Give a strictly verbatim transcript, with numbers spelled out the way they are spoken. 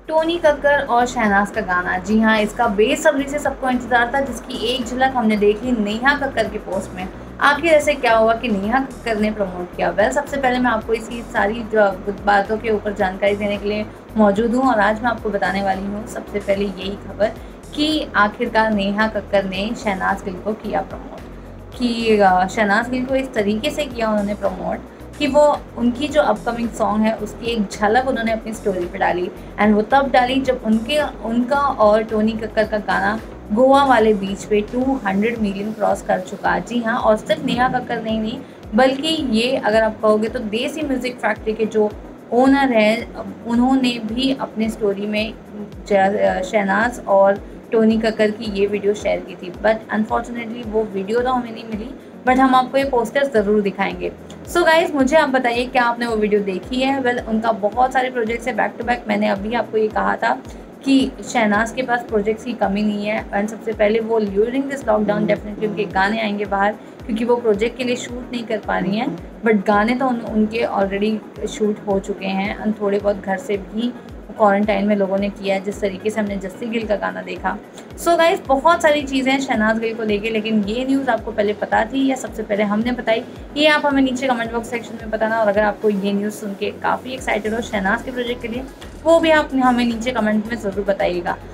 Tony Kakkar और शहनाज का गाना, जी हाँ, इसका बेसब्री से सबको इंतज़ार था, जिसकी एक झलक हमने देख ली नेहा कक्कर के पोस्ट में। आखिर ऐसे क्या हुआ कि नेहा कक्कर ने प्रमोट किया? वेल, सबसे पहले मैं आपको इसकी सारी जो बातों के ऊपर जानकारी देने के लिए मौजूद हूँ और आज मैं आपको बताने वाली हूँ सबसे पहले यही खबर कि आखिरकार नेहा कक्कर ने शहनाज गिल को किया प्रमोट, कि शहनाज गिल को इस तरीके से किया उन्होंने प्रमोट कि वो उनकी जो अपकमिंग सॉन्ग है उसकी एक झलक उन्होंने अपनी स्टोरी पे डाली। एंड वो तब डाली जब उनके उनका और टोनी कक्कर का गाना गोवा वाले बीच पे टू हंड्रेड मिलियन क्रॉस कर चुका। जी हाँ, और सिर्फ नेहा कक्कर नहीं नहीं बल्कि ये अगर आप कहोगे तो देसी म्यूज़िक फैक्ट्री के जो ओनर हैं उन्होंने भी अपने स्टोरी में शहनाज और टोनी कक्कर की ये वीडियो शेयर की थी। बट अनफॉर्चुनेटली वो वीडियो तो हमें नहीं मिली, बट हम आपको ये पोस्टर ज़रूर दिखाएंगे। सो so गाइज़, मुझे आप बताइए क्या आपने वो वीडियो देखी है? वेल well, उनका बहुत सारे प्रोजेक्ट्स है बैक टू बैक। मैंने अभी आपको ये कहा था कि शहनाज के पास प्रोजेक्ट्स की कमी नहीं है। एंड सबसे पहले वो ड्यूरिंग दिस लॉकडाउन डेफिनेटली उनके गाने आएंगे बाहर, क्योंकि वो प्रोजेक्ट के लिए शूट नहीं कर पा रही हैं, बट गाने तो उन, उनके ऑलरेडी शूट हो चुके हैं। एंड थोड़े बहुत घर से भी क्वारंटाइन में लोगों ने किया है, जिस तरीके से हमने जस्सी गिल का गाना देखा। सो so गाइज, बहुत सारी चीज़ें हैं शहनाज गिल को लेके, लेकिन ये न्यूज़ आपको पहले पता थी या सबसे पहले हमने बताई, ये आप हमें नीचे कमेंट बॉक्स सेक्शन में बताना। और अगर आपको ये न्यूज़ सुन के काफ़ी एक्साइटेड हो शहनाज के प्रोजेक्ट के लिए, वो भी आप हमें नीचे कमेंट में ज़रूर बताइएगा।